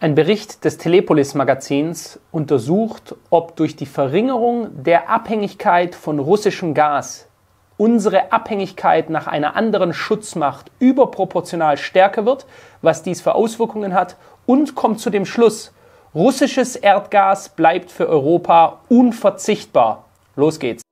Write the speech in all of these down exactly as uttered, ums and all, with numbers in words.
Ein Bericht des Telepolis-Magazins untersucht, ob durch die Verringerung der Abhängigkeit von russischem Gas unsere Abhängigkeit nach einer anderen Schutzmacht überproportional stärker wird, was dies für Auswirkungen hat, und kommt zu dem Schluss, russisches Erdgas bleibt für Europa unverzichtbar. Los geht's!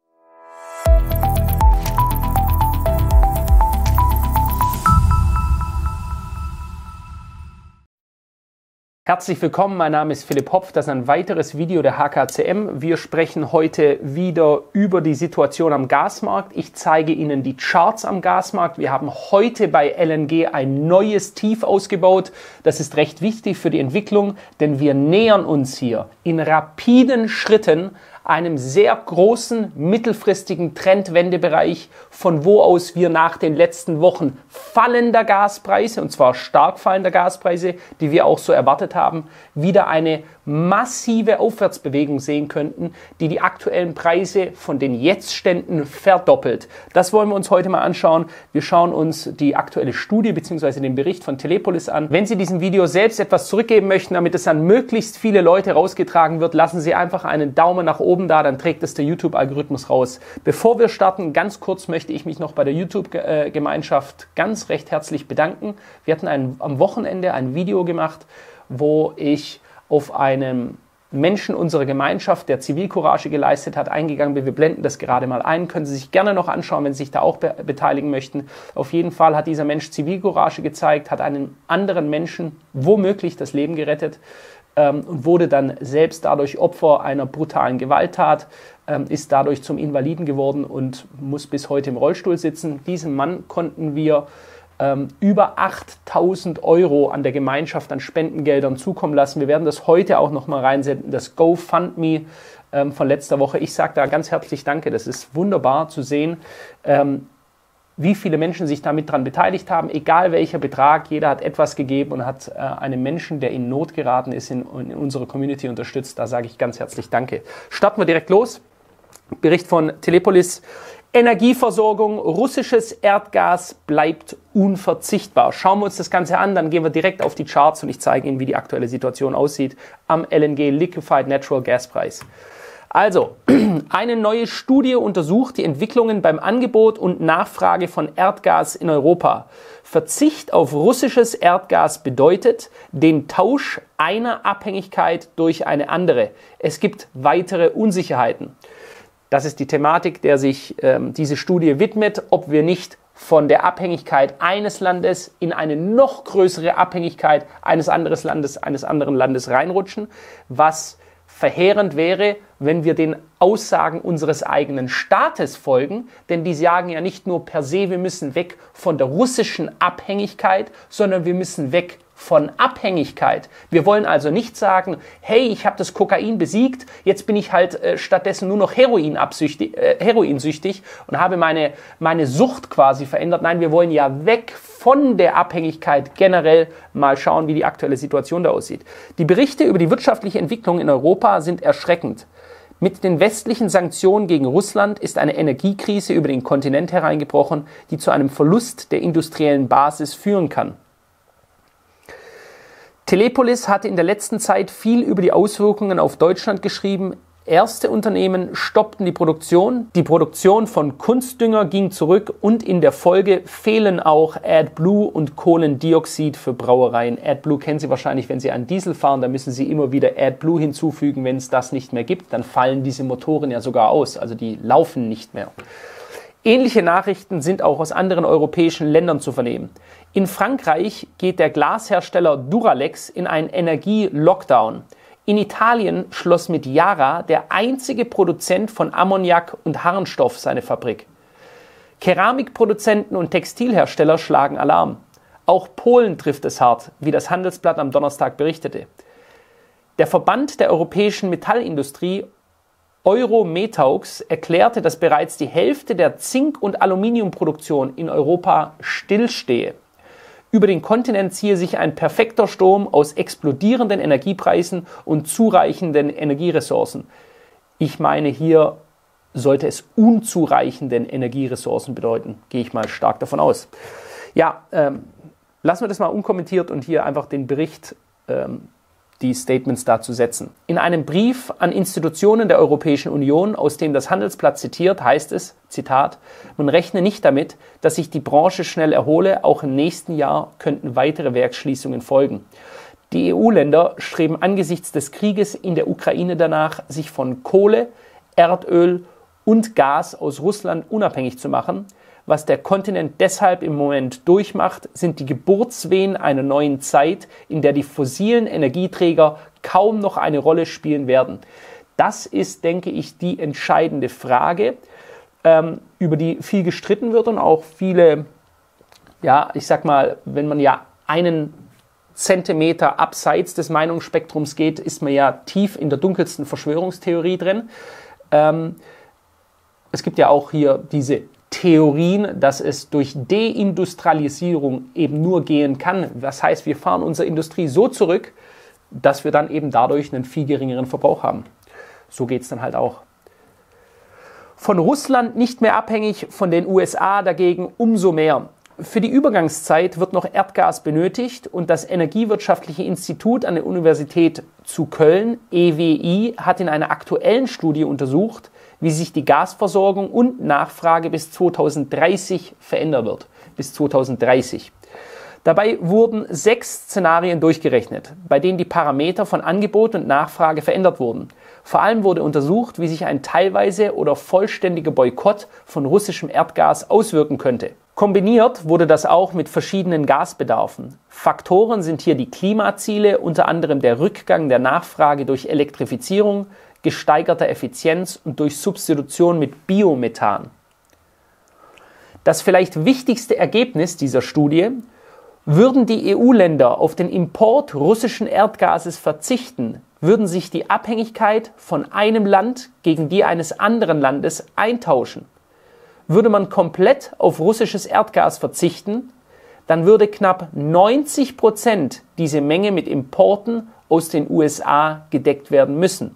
Herzlich willkommen, mein Name ist Philipp Hopf, das ist ein weiteres Video der H K C M. Wir sprechen heute wieder über die Situation am Gasmarkt. Ich zeige Ihnen die Charts am Gasmarkt. Wir haben heute bei L N G ein neues Tief ausgebaut. Das ist recht wichtig für die Entwicklung, denn wir nähern uns hier in rapiden Schritten einem sehr großen mittelfristigen Trendwendebereich, von wo aus wir nach den letzten Wochen fallender Gaspreise, und zwar stark fallender Gaspreise, die wir auch so erwartet haben, wieder eine massive Aufwärtsbewegung sehen könnten, die die aktuellen Preise von den Jetztständen verdoppelt. Das wollen wir uns heute mal anschauen. Wir schauen uns die aktuelle Studie bzw. den Bericht von Telepolis an. Wenn Sie diesem Video selbst etwas zurückgeben möchten, damit es an möglichst viele Leute rausgetragen wird, lassen Sie einfach einen Daumen nach oben da, dann trägt es der YouTube-Algorithmus raus. Bevor wir starten, ganz kurz möchte ich mich noch bei der YouTube-Gemeinschaft ganz recht herzlich bedanken. Wir hatten ein, am Wochenende ein Video gemacht, wo ich auf einen Menschen unserer Gemeinschaft, der Zivilcourage geleistet hat, eingegangen bin. Wir blenden das gerade mal ein. Können Sie sich gerne noch anschauen, wenn Sie sich da auch be beteiligen möchten. Auf jeden Fall hat dieser Mensch Zivilcourage gezeigt, hat einen anderen Menschen womöglich das Leben gerettet ähm, und wurde dann selbst dadurch Opfer einer brutalen Gewalttat, ähm, ist dadurch zum Invaliden geworden und muss bis heute im Rollstuhl sitzen. Diesem Mann konnten wir Ähm, über achttausend Euro an der Gemeinschaft an Spendengeldern zukommen lassen. Wir werden das heute auch nochmal reinsenden, das GoFundMe ähm, von letzter Woche. Ich sage da ganz herzlich Danke. Das ist wunderbar zu sehen, ähm, wie viele Menschen sich damit dran beteiligt haben. Egal welcher Betrag, jeder hat etwas gegeben und hat äh, einen Menschen, der in Not geraten ist, in, in unserer Community unterstützt. Da sage ich ganz herzlich Danke. Starten wir direkt los. Bericht von Telepolis. Energieversorgung, russisches Erdgas bleibt unverzichtbar. Schauen wir uns das Ganze an, dann gehen wir direkt auf die Charts und ich zeige Ihnen, wie die aktuelle Situation aussieht am L N G Liquefied Natural Gas Preis. Also, eine neue Studie untersucht die Entwicklungen beim Angebot und Nachfrage von Erdgas in Europa. Verzicht auf russisches Erdgas bedeutet den Tausch einer Abhängigkeit durch eine andere. Es gibt weitere Unsicherheiten. Das ist die Thematik, der sich ähm, diese Studie widmet, ob wir nicht von der Abhängigkeit eines Landes in eine noch größere Abhängigkeit eines anderen Landes, eines anderen Landes reinrutschen, was verheerend wäre, wenn wir den Aussagen unseres eigenen Staates folgen, denn die sagen ja nicht nur per se, wir müssen weg von der russischen Abhängigkeit, sondern wir müssen weg von Abhängigkeit. Wir wollen also nicht sagen, hey, ich habe das Kokain besiegt, jetzt bin ich halt äh, stattdessen nur noch Heroinabsüchtig, äh, heroinsüchtig und habe meine, meine Sucht quasi verändert. Nein, wir wollen ja weg von der Abhängigkeit generell. Mal schauen, wie die aktuelle Situation da aussieht. Die Berichte über die wirtschaftliche Entwicklung in Europa sind erschreckend. Mit den westlichen Sanktionen gegen Russland ist eine Energiekrise über den Kontinent hereingebrochen, die zu einem Verlust der industriellen Basis führen kann. Telepolis hatte in der letzten Zeit viel über die Auswirkungen auf Deutschland geschrieben. Erste Unternehmen stoppten die Produktion. Die Produktion von Kunstdünger ging zurück und in der Folge fehlen auch AdBlue und Kohlendioxid für Brauereien. AdBlue kennen Sie wahrscheinlich, wenn Sie einen Diesel fahren, da müssen Sie immer wieder AdBlue hinzufügen. Wenn es das nicht mehr gibt, dann fallen diese Motoren ja sogar aus, also die laufen nicht mehr. Ähnliche Nachrichten sind auch aus anderen europäischen Ländern zu vernehmen. In Frankreich geht der Glashersteller Duralex in einen Energie-Lockdown. In Italien schloss mit Yara der einzige Produzent von Ammoniak und Harnstoff seine Fabrik. Keramikproduzenten und Textilhersteller schlagen Alarm. Auch Polen trifft es hart, wie das Handelsblatt am Donnerstag berichtete. Der Verband der europäischen Metallindustrie Euro-Metaux erklärte, dass bereits die Hälfte der Zink- und Aluminiumproduktion in Europa stillstehe. Über den Kontinent ziehe sich ein perfekter Sturm aus explodierenden Energiepreisen und zureichenden Energieressourcen. Ich meine, hier sollte es unzureichenden Energieressourcen bedeuten, gehe ich mal stark davon aus. Ja, ähm, lassen wir das mal unkommentiert und hier einfach den Bericht ähm, die Statements da zu setzen. In einem Brief an Institutionen der Europäischen Union, aus dem das Handelsblatt zitiert, heißt es, Zitat, man rechne nicht damit, dass sich die Branche schnell erhole, auch im nächsten Jahr könnten weitere Werksschließungen folgen. Die E U-Länder streben angesichts des Krieges in der Ukraine danach, sich von Kohle, Erdöl und Gas aus Russland unabhängig zu machen. Was der Kontinent deshalb im Moment durchmacht, sind die Geburtswehen einer neuen Zeit, in der die fossilen Energieträger kaum noch eine Rolle spielen werden. Das ist, denke ich, die entscheidende Frage, ähm, über die viel gestritten wird und auch viele, ja, ich sag mal, wenn man ja einen Zentimeter abseits des Meinungsspektrums geht, ist man ja tief in der dunkelsten Verschwörungstheorie drin. Ähm, es gibt ja auch hier diese Theorien, dass es durch Deindustrialisierung eben nur gehen kann. Das heißt, wir fahren unsere Industrie so zurück, dass wir dann eben dadurch einen viel geringeren Verbrauch haben. So geht es dann halt auch. Von Russland nicht mehr abhängig, von den U S A dagegen umso mehr. Für die Übergangszeit wird noch Erdgas benötigt und das Energiewirtschaftliche Institut an der Universität zu Köln, E W I, hat in einer aktuellen Studie untersucht, wie sich die Gasversorgung und Nachfrage bis zweitausenddreißig verändern wird. Bis zweitausenddreißig. Dabei wurden sechs Szenarien durchgerechnet, bei denen die Parameter von Angebot und Nachfrage verändert wurden. Vor allem wurde untersucht, wie sich ein teilweise oder vollständiger Boykott von russischem Erdgas auswirken könnte. Kombiniert wurde das auch mit verschiedenen Gasbedarfen. Faktoren sind hier die Klimaziele, unter anderem der Rückgang der Nachfrage durch Elektrifizierung, gesteigerter Effizienz und durch Substitution mit Biomethan. Das vielleicht wichtigste Ergebnis dieser Studie: Würden die E U-Länder auf den Import russischen Erdgases verzichten, würden sich die Abhängigkeit von einem Land gegen die eines anderen Landes eintauschen. Würde man komplett auf russisches Erdgas verzichten, dann würde knapp neunzig Prozent diese Menge mit Importen aus den U S A gedeckt werden müssen.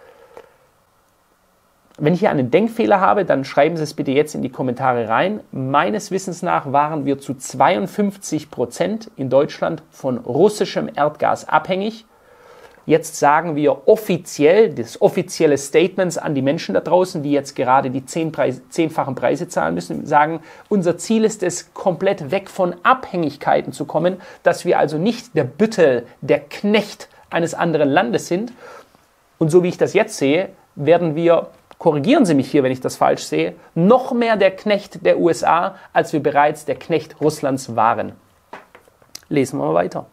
Wenn ich hier einen Denkfehler habe, dann schreiben Sie es bitte jetzt in die Kommentare rein. Meines Wissens nach waren wir zu zweiundfünfzig Prozent in Deutschland von russischem Erdgas abhängig. Jetzt sagen wir offiziell, das offizielle Statements an die Menschen da draußen, die jetzt gerade die zehn Preis, zehnfachen Preise zahlen müssen, sagen, unser Ziel ist es, komplett weg von Abhängigkeiten zu kommen, dass wir also nicht der Büttel, der Knecht eines anderen Landes sind. Und so wie ich das jetzt sehe, werden wir, korrigieren Sie mich hier, wenn ich das falsch sehe, noch mehr der Knecht der U S A, als wir bereits der Knecht Russlands waren. Lesen wir mal weiter.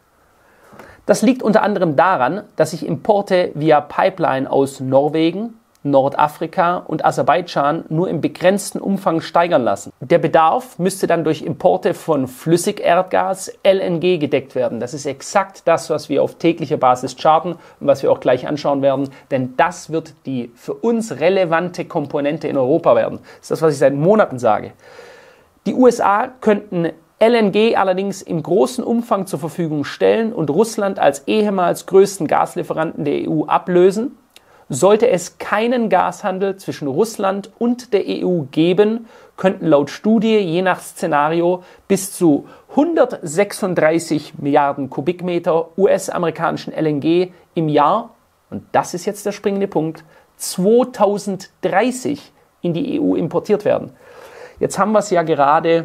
Das liegt unter anderem daran, dass sich Importe via Pipeline aus Norwegen, Nordafrika und Aserbaidschan nur im begrenzten Umfang steigern lassen. Der Bedarf müsste dann durch Importe von Flüssigerdgas, L N G, gedeckt werden. Das ist exakt das, was wir auf täglicher Basis charten und was wir auch gleich anschauen werden, denn das wird die für uns relevante Komponente in Europa werden. Das ist das, was ich seit Monaten sage. Die U S A könnten L N G allerdings im großen Umfang zur Verfügung stellen und Russland als ehemals größten Gaslieferanten der E U ablösen. Sollte es keinen Gashandel zwischen Russland und der E U geben, könnten laut Studie je nach Szenario bis zu hundertsechsunddreißig Milliarden Kubikmeter U S-amerikanischen L N G im Jahr, und das ist jetzt der springende Punkt, zweitausenddreißig in die E U importiert werden. Jetzt haben wir es ja gerade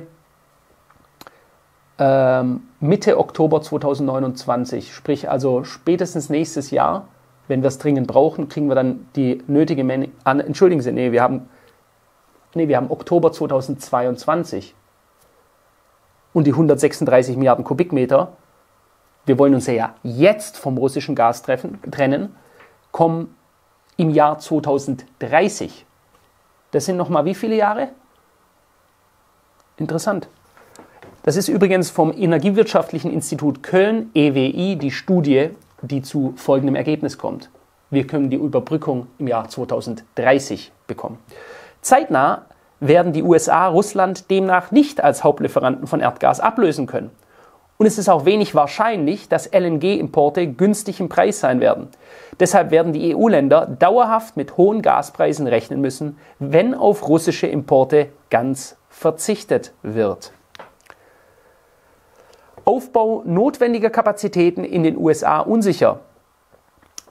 ähm, Mitte Oktober zweitausendneunundzwanzig, sprich also spätestens nächstes Jahr. Wenn wir es dringend brauchen, kriegen wir dann die nötige Menge an. Entschuldigen Sie, nee, wir haben, nee, wir haben Oktober zweitausendzweiundzwanzig und die hundertsechsunddreißig Milliarden Kubikmeter. Wir wollen uns ja jetzt vom russischen Gas treffen, trennen, kommen im Jahr zweitausenddreißig. Das sind nochmal wie viele Jahre? Interessant. Das ist übrigens vom Energiewirtschaftlichen Institut Köln, E W I, die Studie, die zu folgendem Ergebnis kommt. Wir können die Überbrückung im Jahr zweitausenddreißig bekommen. Zeitnah werden die U S A Russland demnach nicht als Hauptlieferanten von Erdgas ablösen können. Und es ist auch wenig wahrscheinlich, dass L N G-Importe günstig im Preis sein werden. Deshalb werden die E U-Länder dauerhaft mit hohen Gaspreisen rechnen müssen, wenn auf russische Importe ganz verzichtet wird. Aufbau notwendiger Kapazitäten in den U S A unsicher.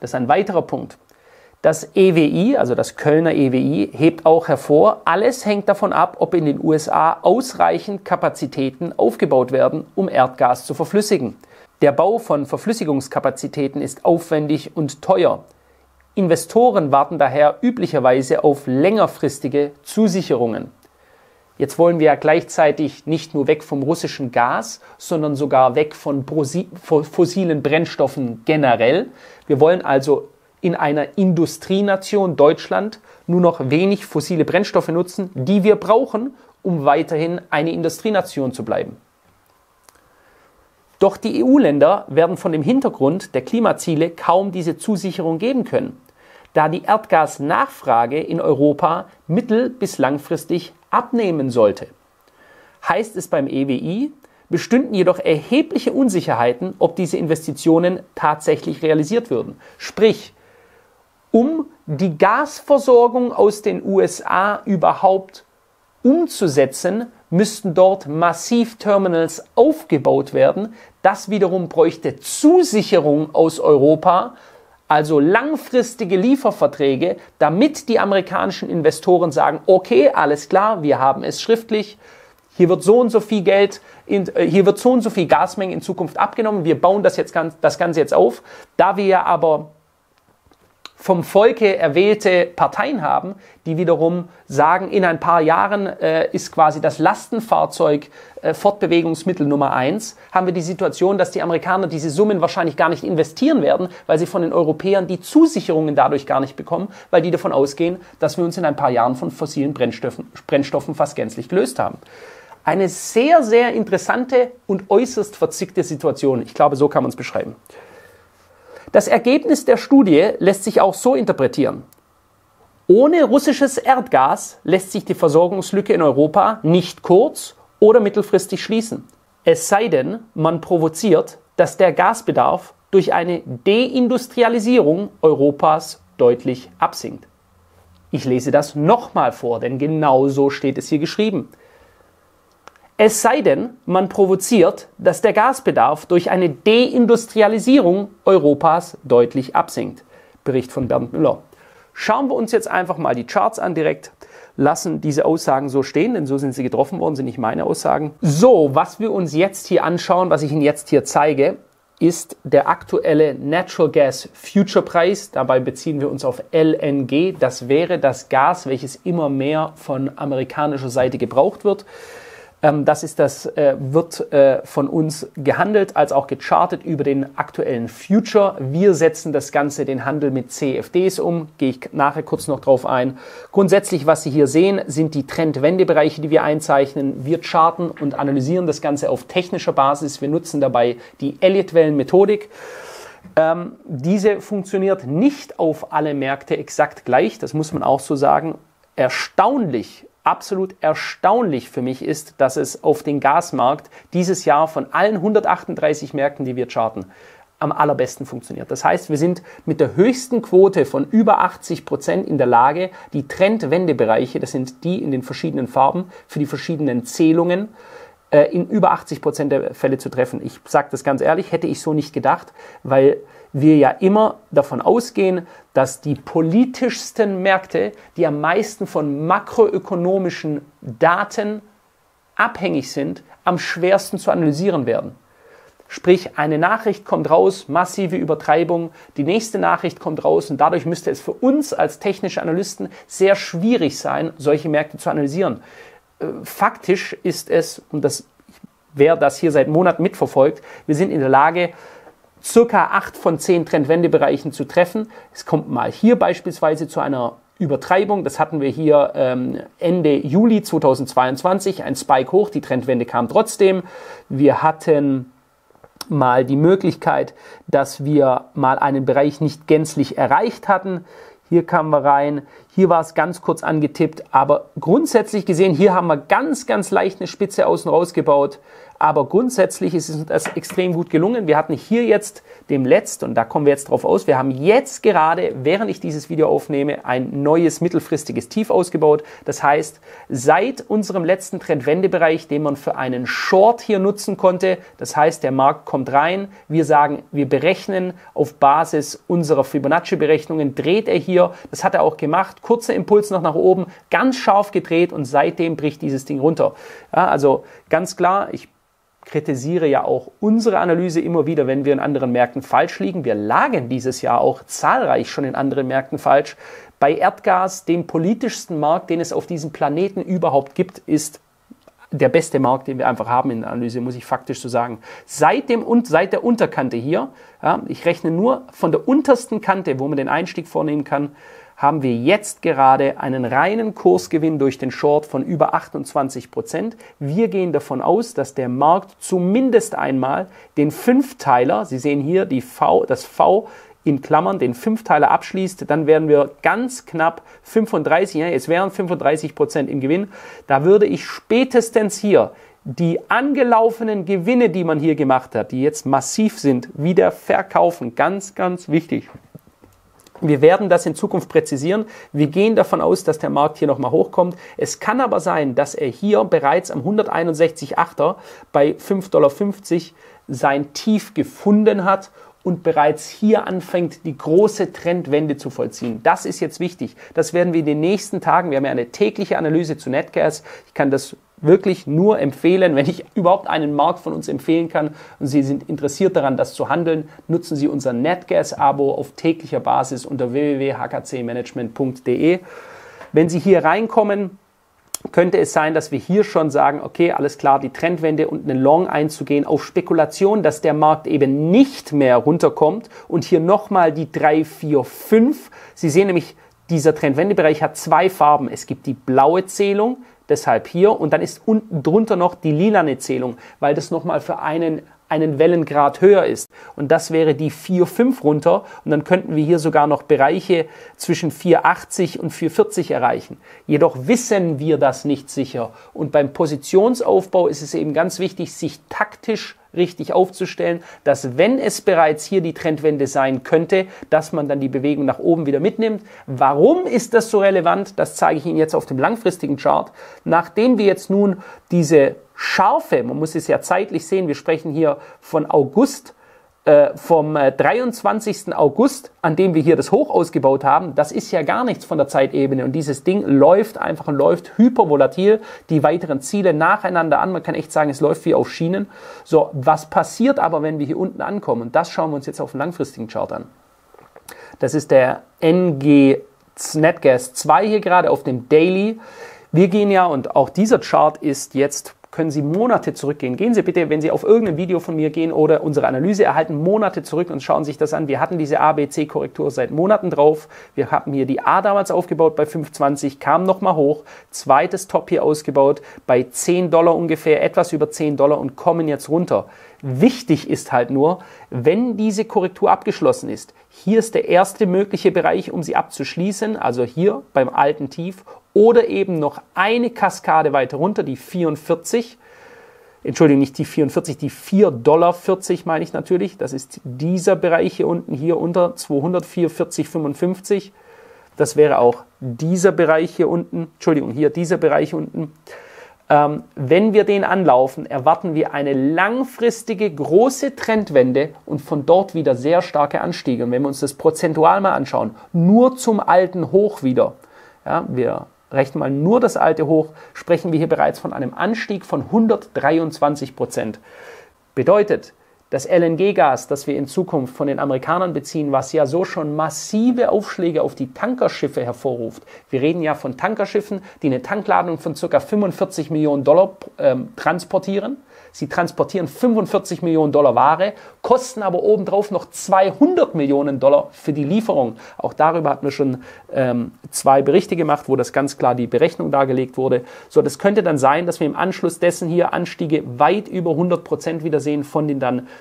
das ist ein weiterer Punkt. Das E W I, also das Kölner E W I, hebt auch hervor, alles hängt davon ab, ob in den U S A ausreichend Kapazitäten aufgebaut werden, um Erdgas zu verflüssigen. Der Bau von Verflüssigungskapazitäten ist aufwendig und teuer. Investoren warten daher üblicherweise auf längerfristige Zusicherungen. Jetzt wollen wir ja gleichzeitig nicht nur weg vom russischen Gas, sondern sogar weg von fossilen Brennstoffen generell. Wir wollen also in einer Industrienation Deutschland nur noch wenig fossile Brennstoffe nutzen, die wir brauchen, um weiterhin eine Industrienation zu bleiben. Doch die E U-Länder werden von dem Hintergrund der Klimaziele kaum diese Zusicherung geben können, da die Erdgasnachfrage in Europa mittel- bis langfristig abnehmen sollte. Heißt es beim E W I, bestünden jedoch erhebliche Unsicherheiten, ob diese Investitionen tatsächlich realisiert würden. Sprich, um die Gasversorgung aus den U S A überhaupt umzusetzen, müssten dort massiv Terminals aufgebaut werden. Das wiederum bräuchte Zusicherung aus Europa, also langfristige Lieferverträge, damit die amerikanischen Investoren sagen, okay, alles klar, wir haben es schriftlich, hier wird so und so viel Geld, in, hier wird so und so viel Gasmenge in Zukunft abgenommen, wir bauen das, jetzt, das Ganze jetzt auf. Da wir ja aber vom Volke erwählte Parteien haben, die wiederum sagen, in ein paar Jahren äh, ist quasi das Lastenfahrzeug äh, Fortbewegungsmittel Nummer eins, haben wir die Situation, dass die Amerikaner diese Summen wahrscheinlich gar nicht investieren werden, weil sie von den Europäern die Zusicherungen dadurch gar nicht bekommen, weil die davon ausgehen, dass wir uns in ein paar Jahren von fossilen Brennstoffen, Brennstoffen fast gänzlich gelöst haben. Eine sehr, sehr interessante und äußerst verzwickte Situation. Ich glaube, so kann man es beschreiben. Das Ergebnis der Studie lässt sich auch so interpretieren. Ohne russisches Erdgas lässt sich die Versorgungslücke in Europa nicht kurz- oder mittelfristig schließen. Es sei denn, man provoziert, dass der Gasbedarf durch eine Deindustrialisierung Europas deutlich absinkt. Ich lese das nochmal vor, denn genau so steht es hier geschrieben. Es sei denn, man provoziert, dass der Gasbedarf durch eine Deindustrialisierung Europas deutlich absinkt. Bericht von Bernd Müller. Schauen wir uns jetzt einfach mal die Charts an direkt, lassen diese Aussagen so stehen, denn so sind sie getroffen worden, sind nicht meine Aussagen. So, was wir uns jetzt hier anschauen, was ich Ihnen jetzt hier zeige, ist der aktuelle Natural Gas Future Preis. Dabei beziehen wir uns auf L N G. Das wäre das Gas, welches immer mehr von amerikanischer Seite gebraucht wird. Das ist das, äh, wird äh, von uns gehandelt, als auch gechartet über den aktuellen Future. Wir setzen das Ganze, den Handel mit C F Ds um, gehe ich nachher kurz noch drauf ein. Grundsätzlich, was Sie hier sehen, sind die Trendwendebereiche, die wir einzeichnen. Wir charten und analysieren das Ganze auf technischer Basis. Wir nutzen dabei die Elliott-Wellen-Methodik. Ähm, diese funktioniert nicht auf alle Märkte exakt gleich, das muss man auch so sagen. Erstaunlich Absolut erstaunlich für mich ist, dass es auf den Gasmarkt dieses Jahr von allen hundertachtunddreißig Märkten, die wir charten, am allerbesten funktioniert. Das heißt, wir sind mit der höchsten Quote von über achtzig Prozent in der Lage, die Trendwendebereiche, das sind die in den verschiedenen Farben, für die verschiedenen Zählungen, äh, in über achtzig Prozent der Fälle zu treffen. Ich sage das ganz ehrlich, hätte ich so nicht gedacht, weil wir ja immer davon ausgehen, dass die politischsten Märkte, die am meisten von makroökonomischen Daten abhängig sind, am schwersten zu analysieren werden. Sprich, eine Nachricht kommt raus, massive Übertreibung, die nächste Nachricht kommt raus und dadurch müsste es für uns als technische Analysten sehr schwierig sein, solche Märkte zu analysieren. Faktisch ist es, und das, wer das hier seit Monaten mitverfolgt, wir sind in der Lage, circa acht von zehn Trendwendebereichen zu treffen. Es kommt mal hier beispielsweise zu einer Übertreibung. Das hatten wir hier ähm, Ende Juli zweitausendzweiundzwanzig, ein Spike hoch, die Trendwende kam trotzdem. Wir hatten mal die Möglichkeit, dass wir mal einen Bereich nicht gänzlich erreicht hatten. Hier kamen wir rein. Hier war es ganz kurz angetippt, aber grundsätzlich gesehen, hier haben wir ganz, ganz leicht eine Spitze außen rausgebaut. Aber grundsätzlich ist es das extrem gut gelungen. Wir hatten hier jetzt dem Letzt, und da kommen wir jetzt drauf aus, wir haben jetzt gerade, während ich dieses Video aufnehme, ein neues mittelfristiges Tief ausgebaut. Das heißt, seit unserem letzten Trendwendebereich, den man für einen Short hier nutzen konnte, das heißt, der Markt kommt rein, wir sagen, wir berechnen auf Basis unserer Fibonacci-Berechnungen, dreht er hier, das hat er auch gemacht, kurzer Impuls noch nach oben, ganz scharf gedreht und seitdem bricht dieses Ding runter. Ja, also ganz klar, ich kritisiere ja auch unsere Analyse immer wieder, wenn wir in anderen Märkten falsch liegen. Wir lagen dieses Jahr auch zahlreich schon in anderen Märkten falsch. Bei Erdgas, dem politischsten Markt, den es auf diesem Planeten überhaupt gibt, ist der beste Markt, den wir einfach haben in der Analyse, muss ich faktisch so sagen. Seit, dem, seit der Unterkante hier, ja, ich rechne nur von der untersten Kante, wo man den Einstieg vornehmen kann, haben wir jetzt gerade einen reinen Kursgewinn durch den Short von über achtundzwanzig Prozent. Wir gehen davon aus, dass der Markt zumindest einmal den Fünfteiler, Sie sehen hier die V, das V in Klammern, den Fünfteiler abschließt, dann wären wir ganz knapp fünfunddreißig, ja, es wären fünfunddreißig Prozent im Gewinn. Da würde ich spätestens hier die angelaufenen Gewinne, die man hier gemacht hat, die jetzt massiv sind, wieder verkaufen. Ganz, ganz wichtig. Wir werden das in Zukunft präzisieren. Wir gehen davon aus, dass der Markt hier nochmal hochkommt. Es kann aber sein, dass er hier bereits am hunderteinundsechzig Komma achter bei fünf Komma fünfzig Dollar sein Tief gefunden hat und bereits hier anfängt, die große Trendwende zu vollziehen. Das ist jetzt wichtig. Das werden wir in den nächsten Tagen, wir haben ja eine tägliche Analyse zu Netgas. Ich kann das wirklich nur empfehlen, wenn ich überhaupt einen Markt von uns empfehlen kann und Sie sind interessiert daran, das zu handeln, nutzen Sie unser Netgas-Abo auf täglicher Basis unter w w w punkt h k c management punkt d e. Wenn Sie hier reinkommen, könnte es sein, dass wir hier schon sagen, okay, alles klar, die Trendwende und einen Long einzugehen auf Spekulation, dass der Markt eben nicht mehr runterkommt und hier nochmal die drei, vier, fünf. Sie sehen nämlich, dieser Trendwendebereich hat zwei Farben. Es gibt die blaue Zählung, deshalb hier, und dann ist unten drunter noch die lilane Zählung, weil das nochmal für einen, einen Wellengrad höher ist. Und das wäre die vier fünf runter und dann könnten wir hier sogar noch Bereiche zwischen vier achtzig und vier vierzig erreichen. Jedoch wissen wir das nicht sicher. Und beim Positionsaufbau ist es eben ganz wichtig, sich taktisch richtig aufzustellen, dass wenn es bereits hier die Trendwende sein könnte, dass man dann die Bewegung nach oben wieder mitnimmt. Warum ist das so relevant? Das zeige ich Ihnen jetzt auf dem langfristigen Chart. Nachdem wir jetzt nun diese scharfe, man muss es ja zeitlich sehen, wir sprechen hier von August, äh, vom äh, dreiundzwanzigsten August, an dem wir hier das Hoch ausgebaut haben, das ist ja gar nichts von der Zeitebene und dieses Ding läuft einfach und läuft hypervolatil, die weiteren Ziele nacheinander an, man kann echt sagen, es läuft wie auf Schienen. So, was passiert aber, wenn wir hier unten ankommen? Und das schauen wir uns jetzt auf dem langfristigen Chart an. Das ist der N G Netgas zwei hier gerade auf dem Daily. Wir gehen ja, und auch dieser Chart ist jetzt, können Sie Monate zurückgehen. Gehen Sie bitte, wenn Sie auf irgendein Video von mir gehen oder unsere Analyse erhalten, Monate zurück und schauen sich das an. Wir hatten diese A B C-Korrektur seit Monaten drauf. Wir haben hier die A damals aufgebaut bei fünf zwanzig, kam nochmal hoch, zweites Top hier ausgebaut bei zehn Dollar ungefähr, etwas über zehn Dollar und kommen jetzt runter. Wichtig ist halt nur, wenn diese Korrektur abgeschlossen ist, hier ist der erste mögliche Bereich, um sie abzuschließen, also hier beim alten Tief, oder eben noch eine Kaskade weiter runter, die vierundvierzig, Entschuldigung, nicht die vierundvierzig, die vier Komma vierzig Dollar meine ich natürlich, das ist dieser Bereich hier unten, hier unter zweihundertvierundvierzig Komma fünfundfünfzig, das wäre auch dieser Bereich hier unten, Entschuldigung, hier dieser Bereich unten. Ähm, wenn wir den anlaufen, erwarten wir eine langfristige große Trendwende und von dort wieder sehr starke Anstiege. Und wenn wir uns das prozentual mal anschauen, nur zum alten Hoch wieder, ja, wir rechnen mal nur das alte Hoch, sprechen wir hier bereits von einem Anstieg von hundertdreiundzwanzig Prozent. Bedeutet, das L N G-Gas, das wir in Zukunft von den Amerikanern beziehen, was ja so schon massive Aufschläge auf die Tankerschiffe hervorruft. Wir reden ja von Tankerschiffen, die eine Tankladung von ca. fünfundvierzig Millionen Dollar ähm, transportieren. Sie transportieren fünfundvierzig Millionen Dollar Ware, kosten aber obendrauf noch zweihundert Millionen Dollar für die Lieferung. Auch darüber hatten wir schon ähm, zwei Berichte gemacht, wo das ganz klar die Berechnung dargelegt wurde. So, das könnte dann sein, dass wir im Anschluss dessen hier Anstiege weit über hundert Prozent wieder sehen von den dann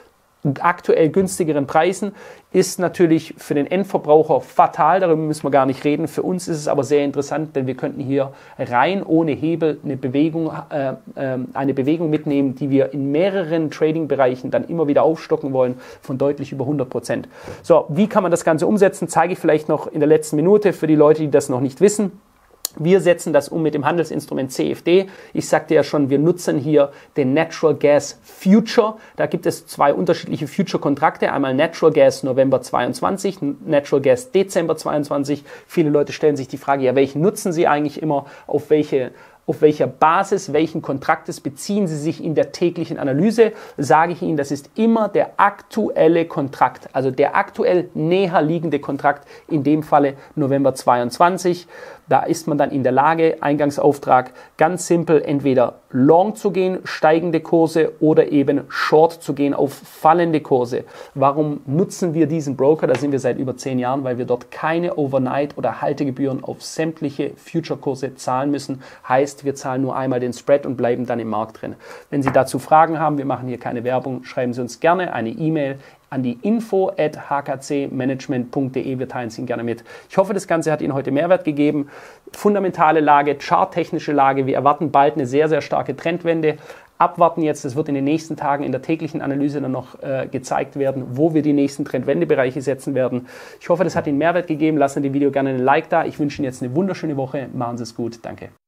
aktuell günstigeren Preisen, ist natürlich für den Endverbraucher fatal, darüber müssen wir gar nicht reden. Für uns ist es aber sehr interessant, denn wir könnten hier rein ohne Hebel eine Bewegung, äh, äh, eine Bewegung mitnehmen, die wir in mehreren Trading-Bereichen dann immer wieder aufstocken wollen, von deutlich über hundert Prozent. So, wie kann man das Ganze umsetzen, zeige ich vielleicht noch in der letzten Minute für die Leute, die das noch nicht wissen. Wir setzen das um mit dem Handelsinstrument C F D. Ich sagte ja schon, wir nutzen hier den Natural Gas Future. Da gibt es zwei unterschiedliche Future-Kontrakte. Einmal Natural Gas November zweiundzwanzig, Natural Gas Dezember zweiundzwanzig. Viele Leute stellen sich die Frage, ja, welchen nutzen Sie eigentlich immer, auf welche Auf welcher Basis, welchen Kontraktes beziehen Sie sich in der täglichen Analyse? Sage ich Ihnen, das ist immer der aktuelle Kontrakt, also der aktuell näher liegende Kontrakt, in dem Falle November zweiundzwanzig. Da ist man dann in der Lage, Eingangsauftrag ganz simpel, entweder long zu gehen, steigende Kurse, oder eben short zu gehen auf fallende Kurse. Warum nutzen wir diesen Broker? Da sind wir seit über zehn Jahren, weil wir dort keine Overnight- oder Haltegebühren auf sämtliche Future-Kurse zahlen müssen. Heißt, wir zahlen nur einmal den Spread und bleiben dann im Markt drin. Wenn Sie dazu Fragen haben, wir machen hier keine Werbung, schreiben Sie uns gerne eine E-Mail an die info at h k c management punkt d e. Wir teilen es Ihnen gerne mit. Ich hoffe, das Ganze hat Ihnen heute Mehrwert gegeben. Fundamentale Lage, charttechnische Lage. Wir erwarten bald eine sehr, sehr starke Trendwende. Abwarten jetzt, es wird in den nächsten Tagen in der täglichen Analyse dann noch äh, gezeigt werden, wo wir die nächsten Trendwendebereiche setzen werden. Ich hoffe, das hat Ihnen Mehrwert gegeben. Lassen Sie dem Video gerne ein Like da. Ich wünsche Ihnen jetzt eine wunderschöne Woche. Machen Sie es gut. Danke.